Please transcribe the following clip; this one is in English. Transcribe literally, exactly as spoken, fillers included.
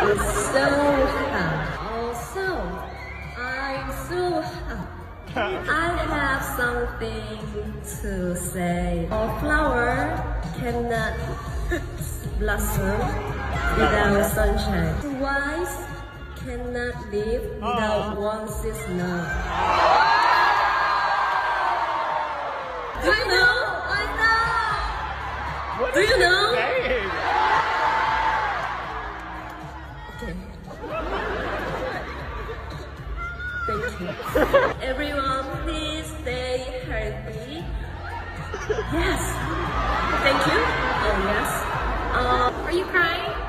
It's so hot. Also, I'm so hot. I have something to say. A flower cannot blossom without sunshine. Twice cannot live without one season. Do you know? I know. What Do is you it know? saying? Okay. Thank you. Everyone, please stay healthy. Yes. Thank you. Oh yes. Uh, Are you crying?